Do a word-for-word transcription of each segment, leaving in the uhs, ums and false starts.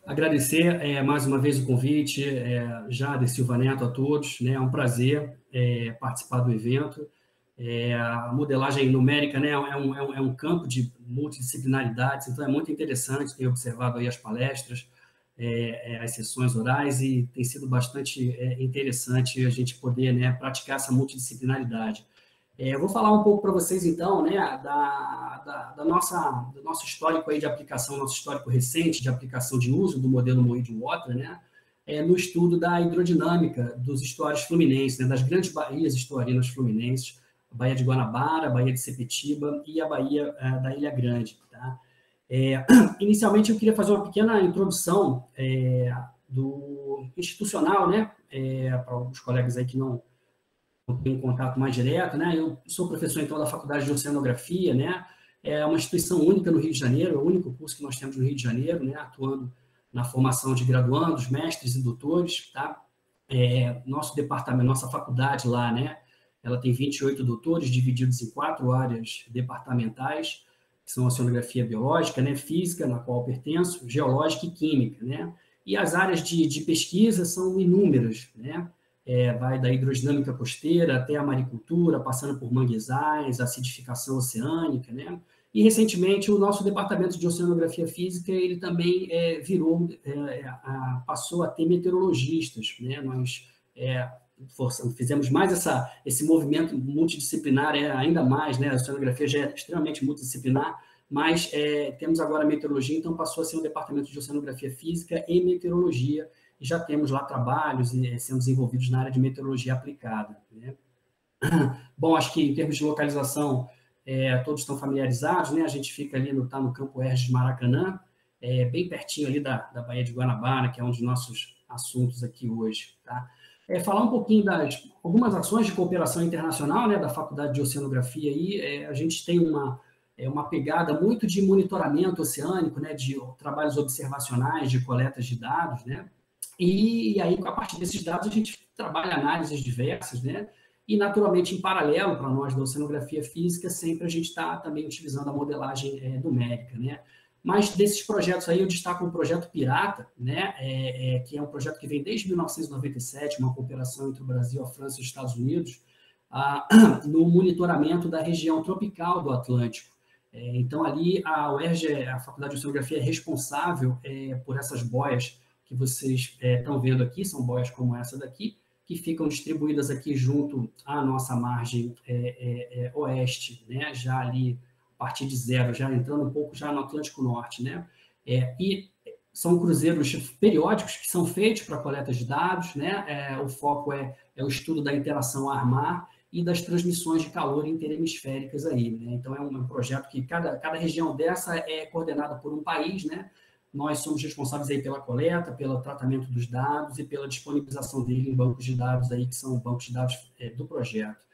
Agradecer é, mais uma vez o convite, é, Jader Silva Neto, a todos, né? É um prazer é, participar do evento. É, a modelagem numérica, né, é, um, é, um, é um campo de multidisciplinaridades, então é muito interessante, tenho observado aí as palestras, é, é, as sessões orais, e tem sido bastante é, interessante a gente poder, né, praticar essa multidisciplinaridade. É, eu vou falar um pouco para vocês, então, né, da, da, da nossa, do nosso histórico aí de aplicação, nosso histórico recente de aplicação de uso do modelo Moído Water, né, é, no estudo da hidrodinâmica dos estuários fluminenses, né, das grandes baías estuarinas fluminenses, a Baía de Guanabara, a Baía de Sepetiba e a Baía é, da Ilha Grande. Tá? É, inicialmente, eu queria fazer uma pequena introdução é, do institucional, né, é, para os colegas aí que não eu tenho um contato mais direto, né? Eu sou professor, então, da Faculdade de Oceanografia, né? É uma instituição única no Rio de Janeiro, é o único curso que nós temos no Rio de Janeiro, né? Atuando na formação de graduandos, mestres e doutores, tá? É, nosso departamento, nossa faculdade lá, né? Ela tem vinte e oito doutores, divididos em quatro áreas departamentais, que são oceanografia biológica, né? Física, na qual eu pertenço, geológica e química, né? E as áreas de, de pesquisa são inúmeras, né? É, vai da hidrodinâmica costeira até a maricultura, passando por manguezais, acidificação oceânica, né? E, recentemente, o nosso departamento de oceanografia física, ele também é, virou, é, a, passou a ter meteorologistas, né? Nós é, forçamos, fizemos mais essa, esse movimento multidisciplinar, é, ainda mais, né? A oceanografia já é extremamente multidisciplinar, mas é, temos agora a meteorologia, então passou a ser um departamento de oceanografia física e meteorologia, e já temos lá trabalhos sendo desenvolvidos na área de meteorologia aplicada. Né? Bom, acho que em termos de localização, é, todos estão familiarizados, né? A gente fica ali no, tá no Campo Erge de Maracanã, é, bem pertinho ali da, da Baía de Guanabara, que é um dos nossos assuntos aqui hoje. Tá? É, falar um pouquinho das algumas ações de cooperação internacional, né, da Faculdade de Oceanografia. Aí, é, a gente tem uma, é, uma pegada muito de monitoramento oceânico, né, de trabalhos observacionais, de coletas de dados, né? E aí, a partir desses dados, a gente trabalha análises diversas, né? E, naturalmente, em paralelo, para nós da oceanografia física, sempre a gente está também utilizando a modelagem é, numérica, né? Mas desses projetos aí, eu destaco o projeto Pirata, né? É, é, que é um projeto que vem desde mil novecentos e noventa e sete, uma cooperação entre o Brasil, a França e os Estados Unidos, ah, no monitoramento da região tropical do Atlântico. É, então, ali, a U E R J, a Faculdade de Oceanografia, é responsável é, por essas boias que vocês é, estão vendo aqui, são boias como essa daqui, que ficam distribuídas aqui junto à nossa margem é, é, é, oeste, né? Já ali, a partir de zero, já entrando um pouco já no Atlântico Norte, né? É, e são cruzeiros periódicos que são feitos para coleta de dados, né? É, o foco é, é o estudo da interação ar-mar e das transmissões de calor interhemisféricas aí, né? Então, é um, um projeto que cada, cada região dessa é coordenada por um país, né? Nós somos responsáveis aí pela coleta, pelo tratamento dos dados e pela disponibilização dele em bancos de dados aí, que são bancos de dados é, do projeto.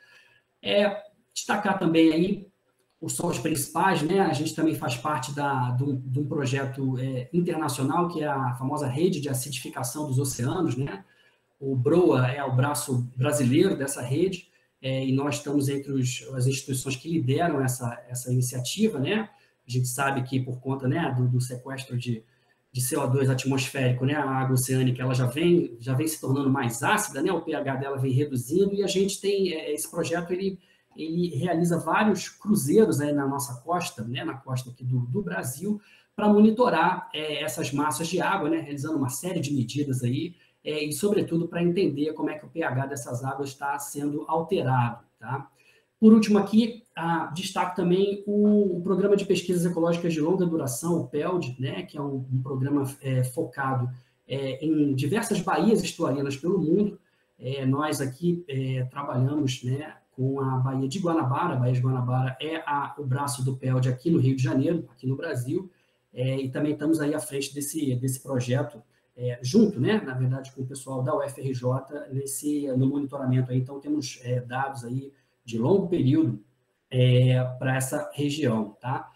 É, destacar também aí os são os principais, né? A gente também faz parte da, de, um, de um projeto é, internacional, que é a famosa Rede de Acidificação dos Oceanos, né? O BROA é o braço brasileiro dessa rede, é, e nós estamos entre os, as instituições que lideram essa, essa iniciativa, né? A gente sabe que, por conta, né, do, do sequestro de, de C O dois atmosférico, né, a água oceânica ela já vem, já vem se tornando mais ácida, né, o pH dela vem reduzindo, e a gente tem, é, esse projeto, ele, ele realiza vários cruzeiros aí na nossa costa, né, na costa aqui do, do Brasil, para monitorar é, essas massas de água, né, realizando uma série de medidas aí, é, e, sobretudo, para entender como é que o pH dessas águas está sendo alterado, tá? Por último aqui, ah, destaco também o, o Programa de Pesquisas Ecológicas de Longa Duração, o P E L D, né, que é um, um programa é, focado é, em diversas baías estuarinas pelo mundo. É, nós aqui é, trabalhamos, né, com a Baía de Guanabara. A Baía de Guanabara é a, o braço do P E L D aqui no Rio de Janeiro, aqui no Brasil, é, e também estamos aí à frente desse, desse projeto, é, junto, né, na verdade, com o pessoal da U F R J, nesse, no monitoramento aí. Então, temos é, dados aí de longo período é, para essa região, tá?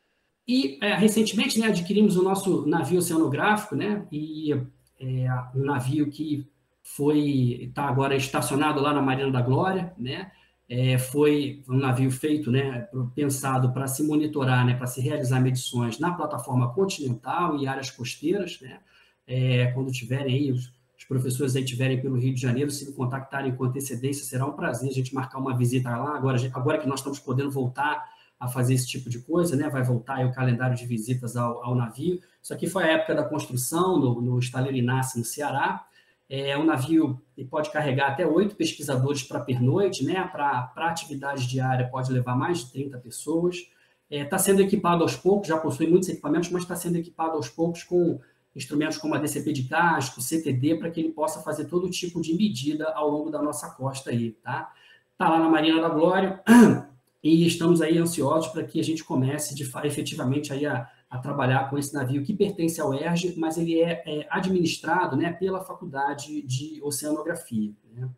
E, é, recentemente, né, adquirimos o nosso navio oceanográfico, né, e é, um navio que foi, está agora estacionado lá na Marina da Glória, né, é, foi um navio feito, né, pensado para se monitorar, né, para se realizar medições na plataforma continental e áreas costeiras, né, é, quando tiverem aí, os, os professores aí tiverem pelo Rio de Janeiro, se me contactarem com antecedência, será um prazer a gente marcar uma visita lá, agora, agora que nós estamos podendo voltar a fazer esse tipo de coisa, né? Vai voltar aí o calendário de visitas ao, ao navio. Isso aqui foi a época da construção, no, no estaleiro Inácio, no Ceará. É um navio que pode carregar até oito pesquisadores para pernoite, né? Para atividade diária pode levar mais de trinta pessoas. Está é, sendo equipado aos poucos, já possui muitos equipamentos, mas está sendo equipado aos poucos com instrumentos como a D C P de casco, C T D, para que ele possa fazer todo tipo de medida ao longo da nossa costa aí, tá? Está lá na Marina da Glória, e estamos aí ansiosos para que a gente comece de, efetivamente aí a, a trabalhar com esse navio que pertence ao E R G, mas ele é, é administrado, né, pela Faculdade de Oceanografia, né?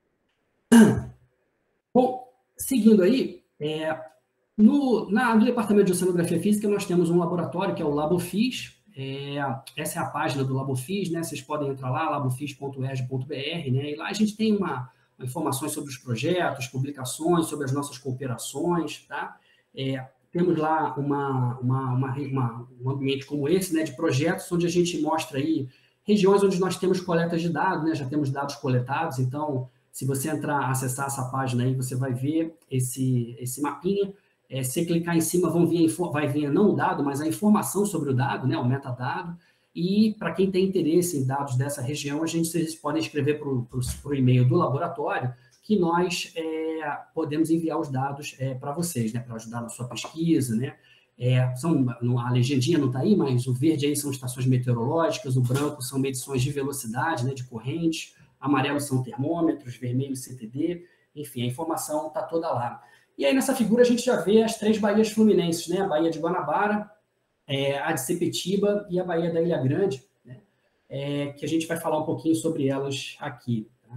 Bom, seguindo aí, é, no, na, no Departamento de Oceanografia Física nós temos um laboratório que é o LaboFis. É, essa é a página do LaboFis, né? Vocês podem entrar lá, labofis ponto erg ponto br, né? E lá a gente tem uma informações sobre os projetos, publicações, sobre as nossas cooperações, tá? É, temos lá uma, uma, uma, uma, um ambiente como esse, né, de projetos, onde a gente mostra aí regiões onde nós temos coletas de dados, né, já temos dados coletados, então, se você entrar, acessar essa página aí, você vai ver esse, esse mapinha. É, se clicar em cima, vão vir, vai vir não o dado, mas a informação sobre o dado, né, o metadado. E, para quem tem interesse em dados dessa região, a gente, vocês podem escrever para o e-mail do laboratório, que nós é, podemos enviar os dados é, para vocês, né, para ajudar na sua pesquisa, né? É, são, a legendinha não está aí, mas o verde aí são estações meteorológicas, o branco são medições de velocidade, né, de corrente, amarelo são termômetros, vermelho C T D, enfim, a informação está toda lá. E aí, nessa figura, a gente já vê as três baías fluminenses, né? A Baía de Guanabara, é, a de Sepetiba e a Baía da Ilha Grande, né? É, que a gente vai falar um pouquinho sobre elas aqui. Tá?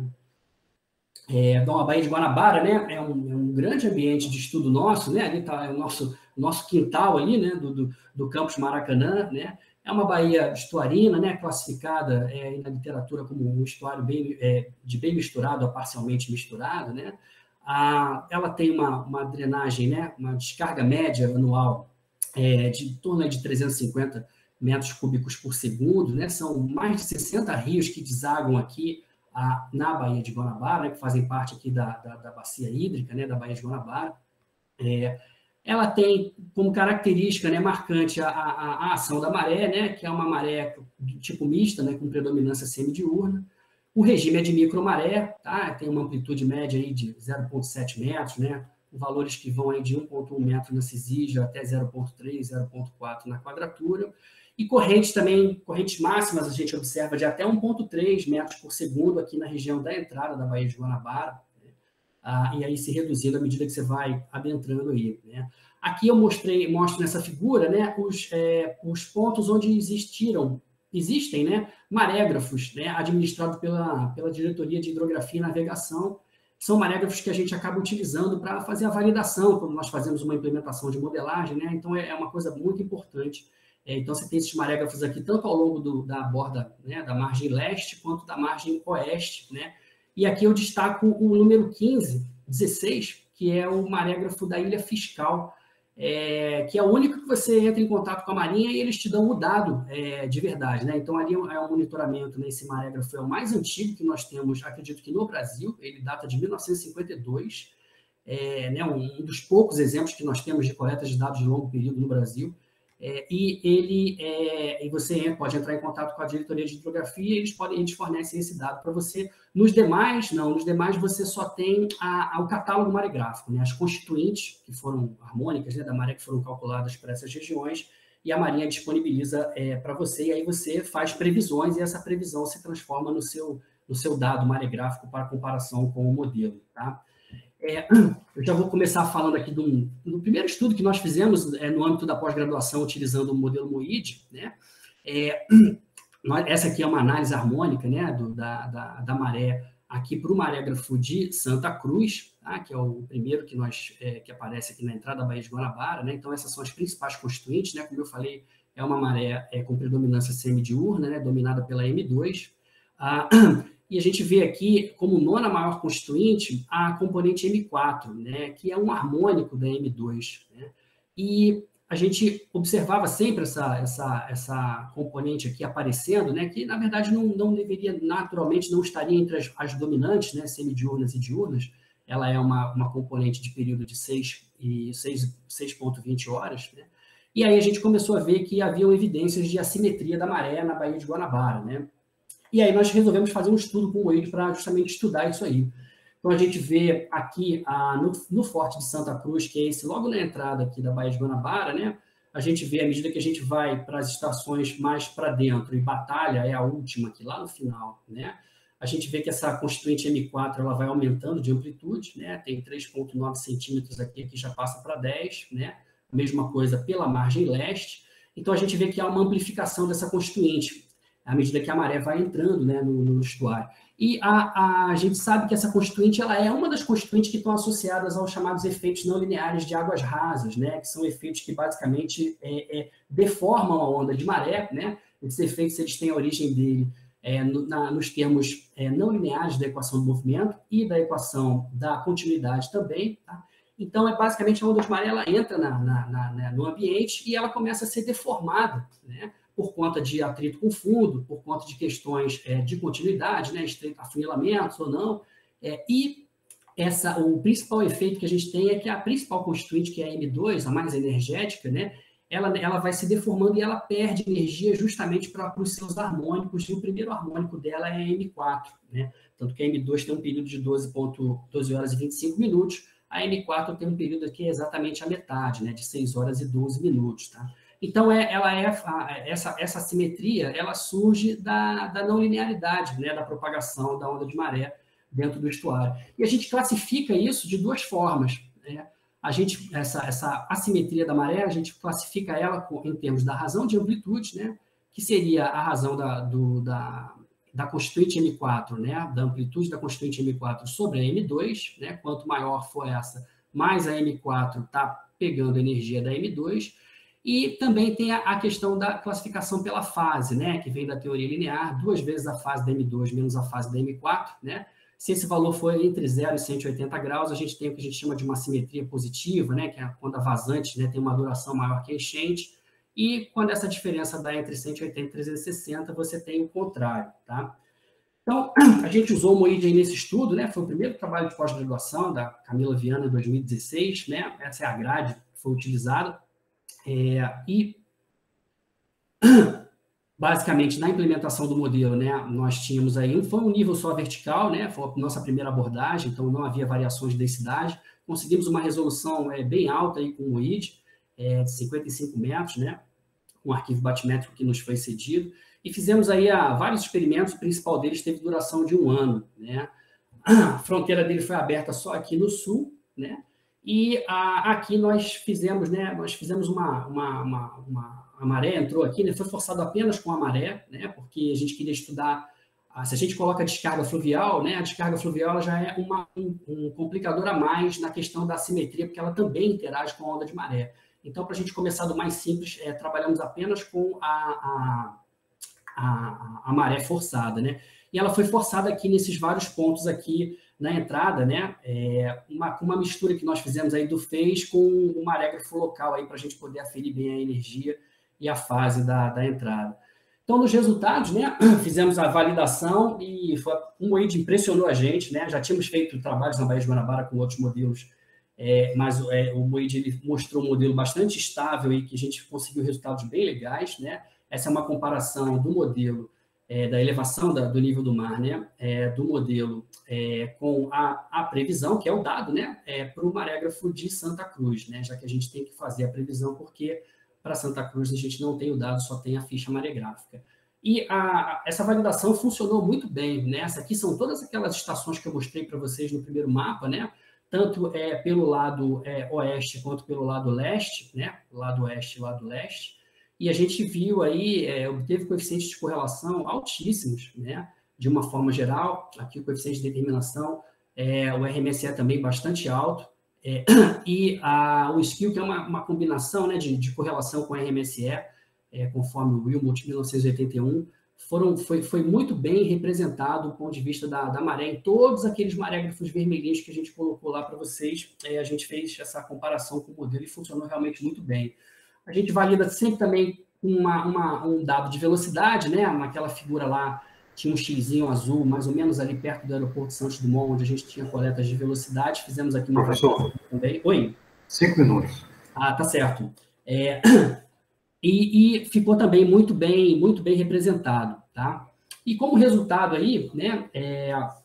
É, então, a Baía de Guanabara, né? É um, é um grande ambiente de estudo nosso, né? Ali está o nosso, nosso quintal ali, né? Do, do, do campus Maracanã, né? É uma baía estuarina, né? Classificada é, na literatura como um estuário bem, é, de bem misturado a parcialmente misturado, né? A, ela tem uma, uma drenagem, né? Uma descarga média anual É, de em torno de trezentos e cinquenta metros cúbicos por segundo, né? São mais de sessenta rios que desagam aqui a, na Baía de Guanabara, né? Que fazem parte aqui da, da, da bacia hídrica, né? Da Baía de Guanabara. É, ela tem como característica, né, marcante a, a, a ação da maré, né? Que é uma maré do tipo mista, né? Com predominância semidiurna. O regime é de micromaré, tá? Tem uma amplitude média aí de zero vírgula sete metros, né? Valores que vão aí de um vírgula um metro na cisígia até zero vírgula três, zero vírgula quatro na quadratura. E correntes também, correntes máximas, a gente observa de até um vírgula três metros por segundo aqui na região da entrada da Baía de Guanabara, né? Ah, e aí se reduzindo à medida que você vai adentrando aí, né? Aqui eu mostrei, mostro nessa figura, né, os, é, os pontos onde existiram, existem, né, marégrafos, né, administrados pela, pela Diretoria de Hidrografia e Navegação. São marégrafos que a gente acaba utilizando para fazer a validação, quando nós fazemos uma implementação de modelagem, né? Então, é uma coisa muito importante. É, então, você tem esses marégrafos aqui, tanto ao longo do, da borda, né, da margem leste, quanto da margem oeste, né? E aqui eu destaco o número quinze, dezesseis, que é o marégrafo da Ilha Fiscal, é, que é o único que você entra em contato com a Marinha e eles te dão o dado é, de verdade, né? Então, ali é um monitoramento, né? Esse marégrafo é o mais antigo que nós temos, acredito que no Brasil, ele data de mil novecentos e cinquenta e dois, é, né? um, um dos poucos exemplos que nós temos de coleta de dados de longo período no Brasil, é, e ele é, e você pode entrar em contato com a Diretoria de Hidrografia e eles, podem, eles fornecem esse dado para você. Nos demais, não, nos demais você só tem a, a, o catálogo maregráfico, né? As constituintes, que foram harmônicas, né, da maré, que foram calculadas para essas regiões, e a Marinha disponibiliza é, para você, e aí você faz previsões, e essa previsão se transforma no seu, no seu dado maregráfico para comparação com o modelo, tá? É, eu já vou começar falando aqui do, do primeiro estudo que nós fizemos é, no âmbito da pós-graduação, utilizando o modelo MOID, né? É, essa aqui é uma análise harmônica, né, do, da, da, da maré aqui para o marégrafo de Santa Cruz, tá? Que é o primeiro que, nós, é, que aparece aqui na entrada da Baía de Guanabara, né? Então, essas são as principais constituintes, né? Como eu falei, é uma maré é, com predominância semidiurna, né, dominada pela M dois. Ah, e a gente vê aqui, como nona maior constituinte, a componente M quatro, né, que é um harmônico da M dois. Né? E a gente observava sempre essa, essa, essa componente aqui aparecendo, né, que, na verdade, não, não deveria, naturalmente, não estaria entre as, as dominantes, né, semidiurnas e diurnas. Ela é uma, uma componente de período de seis vírgula vinte horas, né? E aí a gente começou a ver que haviam evidências de assimetria da maré na Baía de Guanabara, né? E aí nós resolvemos fazer um estudo com o Wade para justamente estudar isso aí. Então a gente vê aqui ah, no, no Forte de Santa Cruz, que é esse logo na entrada aqui da Baía de Guanabara, né? A gente vê, à medida que a gente vai para as estações mais para dentro, e Batalha é a última aqui, lá no final, né? A gente vê que essa constituinte M quatro ela vai aumentando de amplitude, né? Tem três vírgula nove centímetros aqui, que já passa para dez, né? Mesma coisa pela margem leste. Então, a gente vê que há uma amplificação dessa constituinte, à medida que a maré vai entrando, né, no, no estuário. E a, a, a gente sabe que essa constituinte ela é uma das constituintes que estão associadas aos chamados efeitos não lineares de águas rasas, né? Que são efeitos que, basicamente, é, é, deformam a onda de maré, né? Esses efeitos eles têm a origem dele É, no, na, nos termos é, não lineares da equação do movimento e da equação da continuidade também. Tá? Então, é basicamente a onda de maré ela entra na, na, na, no ambiente e ela começa a ser deformada, né? Por conta de atrito com fundo, por conta de questões é, de continuidade, né? Afunilamentos ou não. É, e essa, o principal efeito que a gente tem é que a principal constituinte, que é a M dois, a mais energética, né? Ela, ela vai se deformando e ela perde energia justamente para os seus harmônicos, e o primeiro harmônico dela é a M quatro, né? Tanto que a M dois tem um período de doze horas e vinte e cinco minutos, a M quatro tem um período aqui exatamente a metade, né? De seis horas e doze minutos, tá? Então, é, ela é, essa, essa assimetria, ela surge da, da não linearidade, né? Da propagação da onda de maré dentro do estuário. E a gente classifica isso de duas formas, né? A gente, essa, essa assimetria da maré, a gente classifica ela em termos da razão de amplitude, né? Que seria a razão da, do, da, da constituinte M quatro, né? Da amplitude da constituinte M quatro sobre a M dois, né? Quanto maior for essa, mais a M quatro está pegando a energia da M dois. E também tem a, a questão da classificação pela fase, né? Que vem da teoria linear, duas vezes a fase da M dois menos a fase da M quatro, né? Se esse valor for entre zero e cento e oitenta graus, a gente tem o que a gente chama de uma simetria positiva, né, que é quando a vazante, né, tem uma duração maior que a enchente, e quando essa diferença dá entre cento e oitenta e trezentos e sessenta, você tem o contrário, tá? Então, a gente usou o MOID aí nesse estudo, né, foi o primeiro trabalho de pós-graduação da Camila Viana, em dois mil e dezesseis, né, essa é a grade que foi utilizada, é, e... Basicamente, na implementação do modelo, né, nós tínhamos aí, foi um nível só vertical, né, foi a nossa primeira abordagem, então não havia variações de densidade, conseguimos uma resolução é, bem alta aí com o I D, é, de cinquenta e cinco metros, né, com um arquivo batimétrico que nos foi cedido, e fizemos aí a, vários experimentos, o principal deles teve duração de um ano, né, a fronteira dele foi aberta só aqui no sul, né, e a, aqui nós fizemos, né, nós fizemos uma, uma, uma, uma a maré entrou aqui, né, foi forçado apenas com a maré, né, porque a gente queria estudar, se a gente coloca a descarga fluvial, né, a descarga fluvial ela já é uma, um, um complicador a mais na questão da assimetria, porque ela também interage com a onda de maré. Então, para a gente começar do mais simples, é, trabalhamos apenas com a, a, a, a maré forçada, né, e ela foi forçada aqui nesses vários pontos aqui na entrada, né, é, uma, uma mistura que nós fizemos aí do fez com um marégrafo local aí para a gente poder aferir bem a energia e a fase da, da entrada. Então, nos resultados, né, fizemos a validação e foi, um MOID impressionou a gente, né, já tínhamos feito trabalhos na Baía de Guanabara com outros modelos, é, mas é, o MOID ele mostrou um modelo bastante estável e que a gente conseguiu resultados bem legais, né, essa é uma comparação do modelo é, da elevação da, do nível do mar, né, é, do modelo é, com a, a previsão, que é o dado, né, é, para o marégrafo de Santa Cruz, né, já que a gente tem que fazer a previsão porque para Santa Cruz a gente não tem o dado, só tem a ficha maregráfica. E a, essa validação funcionou muito bem, né? Essa aqui são todas aquelas estações que eu mostrei para vocês no primeiro mapa, né? Tanto é, pelo lado é, oeste quanto pelo lado leste, né? Lado oeste e lado leste. E a gente viu aí, é, obteve coeficientes de correlação altíssimos, né? De uma forma geral, aqui o coeficiente de determinação, é, o R M S E também bastante alto. É, e a, o skill, que é uma, uma combinação, né, de, de correlação com R M S E, é, conforme o Wilmot, mil novecentos e oitenta e um, foram, foi, foi muito bem representado do ponto de vista da, da maré, em todos aqueles marégrafos vermelhinhos que a gente colocou lá para vocês, é, a gente fez essa comparação com o modelo e funcionou realmente muito bem. A gente valida sempre também uma, uma, um dado de velocidade, né? Naquela figura lá, tinha um xizinho azul, mais ou menos ali perto do aeroporto Santos Dumont, onde a gente tinha coletas de velocidade. Fizemos aqui uma Professor, também. Oi? Cinco minutos. Ah, tá certo. É, e, e ficou também muito bem, muito bem representado, tá? E como resultado aí, né, é, a,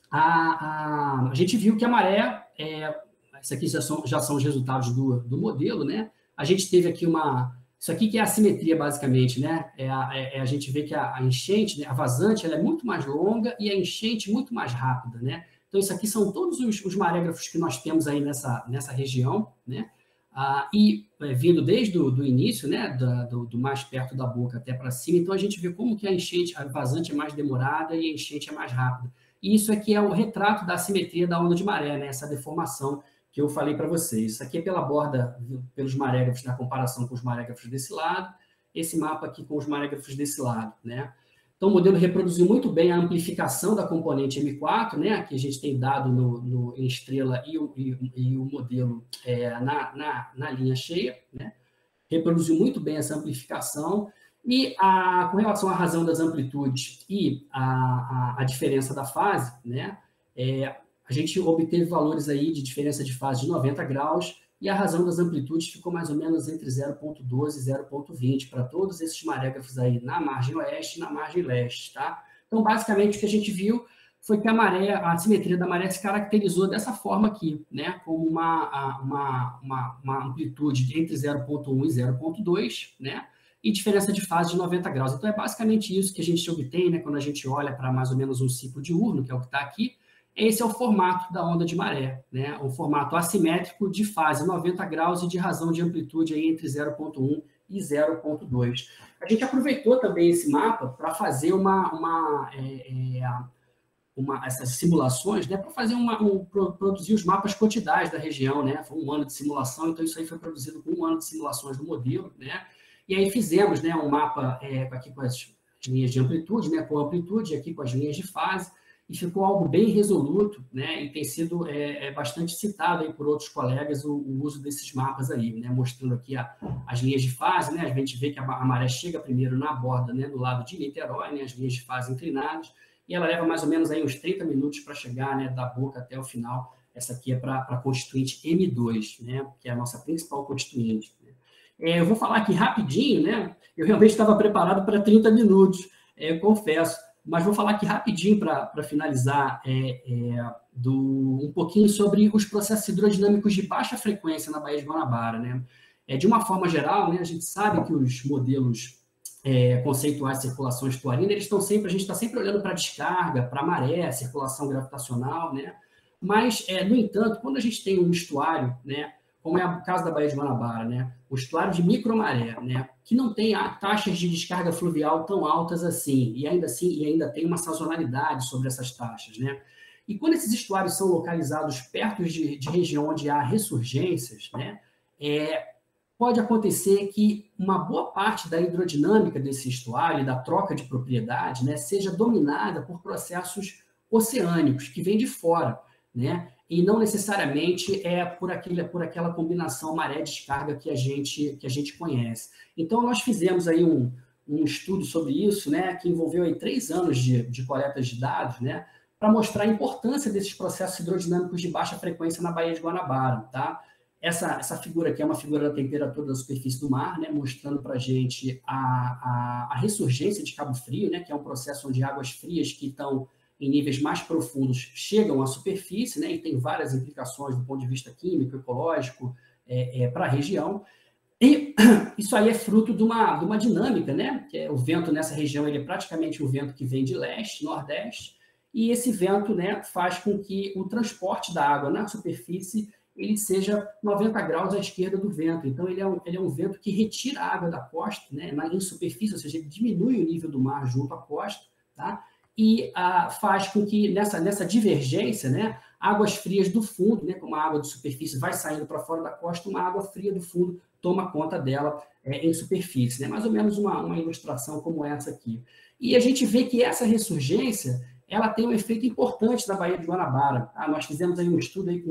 a, a gente viu que a maré, é, isso aqui já são, já são os resultados do, do modelo, né? A gente teve aqui uma, isso aqui que é a simetria, basicamente, né? É a, é, a gente vê que a, a enchente, né, a vazante, ela é muito mais longa e a enchente muito mais rápida, né? Então, isso aqui são todos os, os marégrafos que nós temos aí nessa, nessa região, né? Ah, e é, vindo desde o do início, né, da, do, do mais perto da boca até para cima, então a gente vê como que a enchente, a vazante é mais demorada e a enchente é mais rápida. E isso aqui é o retrato da assimetria da onda de maré, né, essa deformação que eu falei para vocês. Isso aqui é pela borda, pelos marégrafos, na comparação com os marégrafos desse lado, esse mapa aqui com os marégrafos desse lado, né. Então, o modelo reproduziu muito bem a amplificação da componente M quatro, né, que a gente tem dado no, no, em estrela e o, e, e o modelo é, na, na, na linha cheia, né, reproduziu muito bem essa amplificação, e a, com relação à razão das amplitudes e a, a, a diferença da fase, né, é, a gente obteve valores aí de diferença de fase de noventa graus, e a razão das amplitudes ficou mais ou menos entre zero ponto doze e zero ponto vinte para todos esses marégrafos aí na margem oeste e na margem leste, tá? Então, basicamente, o que a gente viu foi que a maré, a simetria da maré se caracterizou dessa forma aqui, né? Como uma, uma, uma, uma amplitude entre zero ponto um e zero ponto dois, né? E diferença de fase de noventa graus. Então, é basicamente isso que a gente obtém, né? Quando a gente olha para mais ou menos um ciclo diurno, que é o que está aqui. Esse é o formato da onda de maré, né? O formato assimétrico de fase noventa graus e de razão de amplitude aí entre zero ponto um e zero ponto dois. A gente aproveitou também esse mapa para fazer uma, uma, é, é, uma, essas simulações, né? Para fazer uma, um, produzir os mapas quotidais da região, né? Foi um ano de simulação, então isso aí foi produzido com um ano de simulações do modelo, né? E aí fizemos, né, um mapa é, aqui com as linhas de amplitude, né? Com amplitude, aqui com as linhas de fase. E ficou algo bem resoluto, né? E tem sido é, é bastante citado aí por outros colegas o, o uso desses mapas aí, né? Mostrando aqui a, as linhas de fase, né? A gente vê que a, a maré chega primeiro na borda, né? Do lado de Niterói, né? As linhas de fase inclinadas, e ela leva mais ou menos aí uns trinta minutos para chegar, né? Da boca até o final. Essa aqui é para a constituinte M dois, né? Que é a nossa principal constituinte. Né? É, eu vou falar aqui rapidinho, né? Eu realmente estava preparado para trinta minutos, é, eu confesso. Mas vou falar aqui rapidinho para finalizar é, é, do, um pouquinho sobre os processos hidrodinâmicos de baixa frequência na Baía de Guanabara. Né? É, de uma forma geral, né, a gente sabe que os modelos é, conceituais de circulação estuarina, eles estão sempre, a gente está sempre olhando para a descarga, para a maré, circulação gravitacional, né? Mas, é, no entanto, quando a gente tem um estuário, né, como é o caso da Baía de Guanabara, né, o estuário de micromaré, né, que não tem taxas de descarga fluvial tão altas assim, e ainda assim e ainda tem uma sazonalidade sobre essas taxas, né? E quando esses estuários são localizados perto de, de região onde há ressurgências, né, é, pode acontecer que uma boa parte da hidrodinâmica desse estuário, da troca de propriedade, né, seja dominada por processos oceânicos que vêm de fora, né? E não necessariamente é por, aquele, por aquela combinação maré-descarga que a gente, que a gente conhece. Então, nós fizemos aí um, um estudo sobre isso, né, que envolveu aí três anos de, de coletas de dados, né, para mostrar a importância desses processos hidrodinâmicos de baixa frequência na Baía de Guanabara. Tá? Essa, essa figura aqui é uma figura da temperatura da superfície do mar, né, mostrando para a gente a, a ressurgência de Cabo Frio, né, que é um processo onde águas frias que estão em níveis mais profundos chegam à superfície, né, e tem várias implicações do ponto de vista químico, ecológico, é, é, para a região. E isso aí é fruto de uma, de uma dinâmica, né, que é o vento nessa região, ele é praticamente um vento que vem de leste, nordeste, e esse vento, né, faz com que o transporte da água na superfície ele seja noventa graus à esquerda do vento. Então, ele é um, ele é um vento que retira a água da costa, né, na, em superfície, ou seja, ele diminui o nível do mar junto à costa, tá? E ah, faz com que, nessa, nessa divergência, né, águas frias do fundo, né, como a água de superfície vai saindo para fora da costa, uma água fria do fundo toma conta dela é, em superfície. Né? Mais ou menos uma, uma ilustração como essa aqui. E a gente vê que essa ressurgência ela tem um efeito importante na Baía de Guanabara. Tá? Nós fizemos aí um estudo aí com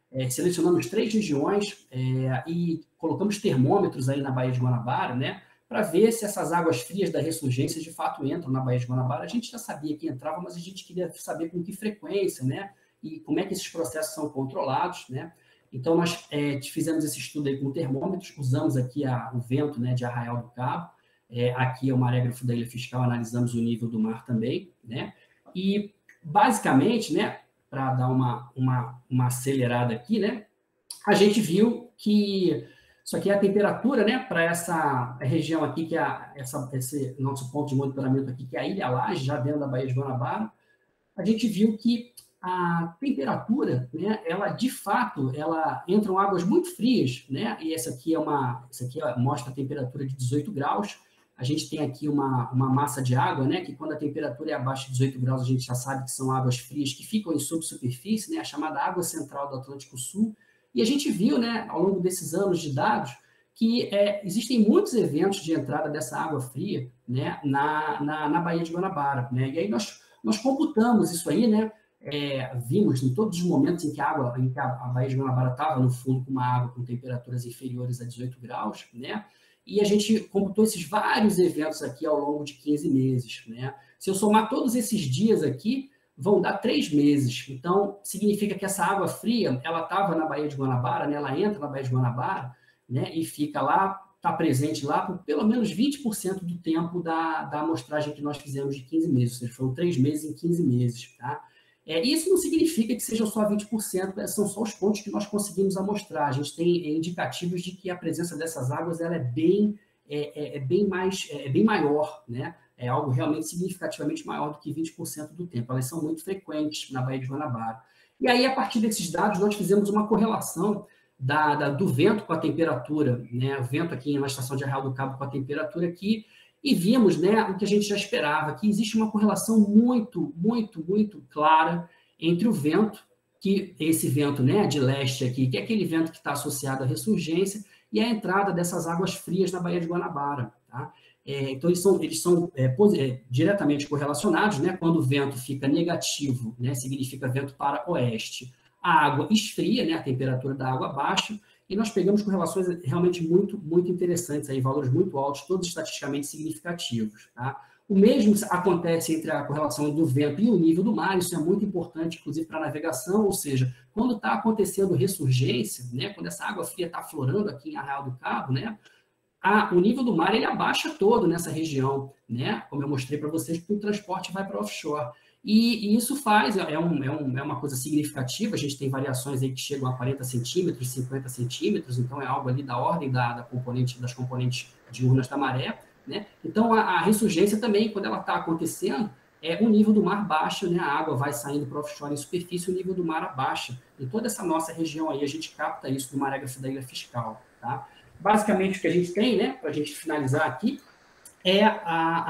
é, selecionamos três regiões é, e colocamos termômetros aí na Baía de Guanabara, né, para ver se essas águas frias da ressurgência de fato entram na Baía de Guanabara. A gente já sabia que entrava, mas a gente queria saber com que frequência, né, e como é que esses processos são controlados, né. Então, nós é, fizemos esse estudo aí com termômetros, usamos aqui a, o vento, né, de Arraial do Cabo, é, aqui é o marégrafo da Ilha Fiscal, analisamos o nível do mar também, né, e basicamente, né, para dar uma, uma, uma acelerada aqui, né, a gente viu que isso aqui é a temperatura, né, para essa região aqui, que é a, essa, esse nosso ponto de monitoramento aqui, que é a Ilha Laje, já dentro da Baía de Guanabara. A gente viu que a temperatura, né, ela de fato, ela entram águas muito frias, né, e essa aqui é uma, essa aqui mostra a temperatura de dezoito graus. A gente tem aqui uma, uma massa de água, né, que quando a temperatura é abaixo de dezoito graus, a gente já sabe que são águas frias que ficam em subsuperfície, né, a chamada água central do Atlântico Sul. E a gente viu, né, ao longo desses anos de dados, que é, existem muitos eventos de entrada dessa água fria, né, na, na, na Baía de Guanabara, né, e aí nós, nós computamos isso aí, né, é, vimos em todos os momentos em que a, água, em que a, a Baía de Guanabara estava no fundo com uma água com temperaturas inferiores a dezoito graus, né, e a gente computou esses vários eventos aqui ao longo de quinze meses, né. Se eu somar todos esses dias aqui, vão dar três meses. Então, significa que essa água fria, ela estava na Baía de Guanabara, né, ela entra na Baía de Guanabara, né, e fica lá, está presente lá por pelo menos vinte por cento do tempo da, da amostragem que nós fizemos de quinze meses, ou seja, foram três meses em quinze meses, tá? É, isso não significa que sejam só vinte por cento, são só os pontos que nós conseguimos amostrar. A gente tem indicativos de que a presença dessas águas ela é, bem, é, é, é bem mais, é bem maior, né? É algo realmente significativamente maior do que vinte por cento do tempo. Elas são muito frequentes na Baía de Guanabara. E aí, a partir desses dados, nós fizemos uma correlação da, da, do vento com a temperatura, né? O vento aqui na estação de Arraial do Cabo com a temperatura aqui, e vimos, né, o que a gente já esperava, que existe uma correlação muito, muito, muito clara entre o vento, que esse vento, né, de leste aqui, que é aquele vento que está associado à ressurgência, e a entrada dessas águas frias na Baía de Guanabara, tá? É, então, eles são, eles são é, é, diretamente correlacionados, né? Quando o vento fica negativo, né, significa vento para oeste, a água esfria, né, a temperatura da água baixa, e nós pegamos correlações realmente muito, muito interessantes, aí, valores muito altos, todos estatisticamente significativos. Tá? O mesmo acontece entre a correlação do vento e o nível do mar, isso é muito importante, inclusive, para a navegação, ou seja, quando está acontecendo ressurgência, né, quando essa água fria está aflorando aqui em Arraial do Cabo, né, a, o nível do mar ele abaixa todo nessa região, né, como eu mostrei para vocês, porque o transporte vai para offshore. E, e isso faz, é, um, é, um, é uma coisa significativa, a gente tem variações aí que chegam a quarenta centímetros, cinquenta centímetros, então é algo ali da ordem da, da componente, das componentes diurnas da maré, né? Então, a, a ressurgência também, quando ela está acontecendo, é, o nível do mar baixa, né? A água vai saindo para o offshore em superfície, o nível do mar abaixa. Em toda essa nossa região aí, a gente capta isso do marégrafo da Ilha Fiscal, tá? Basicamente, o que a gente tem, né, para a gente finalizar aqui, é a...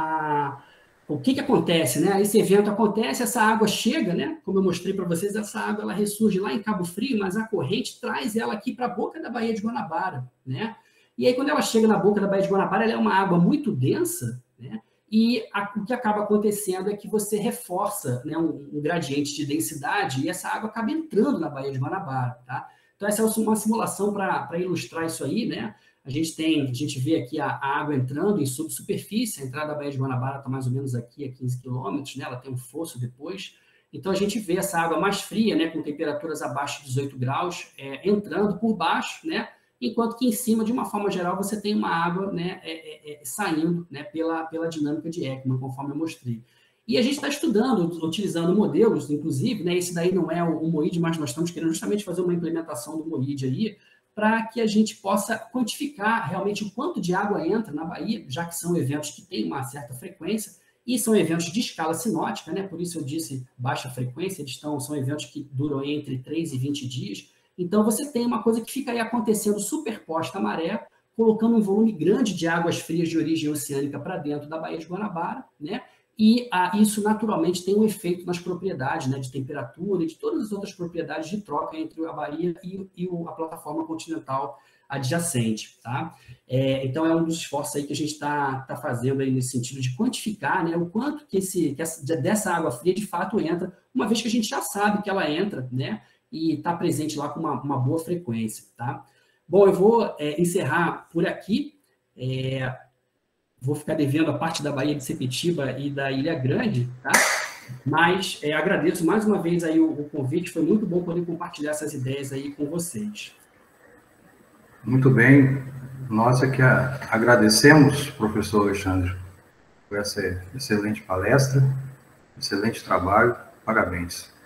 a o que, que acontece, né? Esse evento acontece, essa água chega, né? Como eu mostrei para vocês, essa água ela ressurge lá em Cabo Frio, mas a corrente traz ela aqui para a boca da Baía de Guanabara, né? E aí, quando ela chega na boca da Baía de Guanabara, ela é uma água muito densa, né? E a, o que acaba acontecendo é que você reforça, né, um, um gradiente de densidade e essa água acaba entrando na Baía de Guanabara, tá? Então, essa é uma simulação para ilustrar isso aí, né? A gente tem, a gente vê aqui a, a água entrando em subsuperfície, a entrada da Baía de Guanabara está mais ou menos aqui a quinze quilômetros, né? Ela tem um fosso depois. Então, a gente vê essa água mais fria, né, com temperaturas abaixo de dezoito graus, é, entrando por baixo, né? Enquanto que em cima, de uma forma geral, você tem uma água, né, é, é, é, saindo, né, pela, pela dinâmica de Ekman, conforme eu mostrei. E a gente está estudando, utilizando modelos, inclusive, né, esse daí não é o, o MOID, mas nós estamos querendo justamente fazer uma implementação do MOID aí, para que a gente possa quantificar realmente o quanto de água entra na Baía, já que são eventos que têm uma certa frequência, e são eventos de escala sinótica, né? Por isso eu disse baixa frequência, eles estão, são eventos que duram entre três e vinte dias. Então, você tem uma coisa que fica aí acontecendo superposta à maré, colocando um volume grande de águas frias de origem oceânica para dentro da Baía de Guanabara, né? E ah, isso, naturalmente, tem um efeito nas propriedades, né, de temperatura e de todas as outras propriedades de troca entre a Baía e, e a plataforma continental adjacente, tá? É, então, é um dos esforços aí que a gente está tá fazendo aí nesse sentido de quantificar, né, o quanto que, esse, que essa, dessa água fria, de fato, entra, uma vez que a gente já sabe que ela entra, né, e estar presente lá com uma, uma boa frequência, tá? Bom, eu vou é, encerrar por aqui. É, vou ficar devendo a parte da Baía de Sepetiba e da Ilha Grande, tá? Mas é, agradeço mais uma vez aí o, o convite, foi muito bom poder compartilhar essas ideias aí com vocês. Muito bem, nós é que agradecemos, professor Alexandre, por essa excelente palestra, excelente trabalho, parabéns.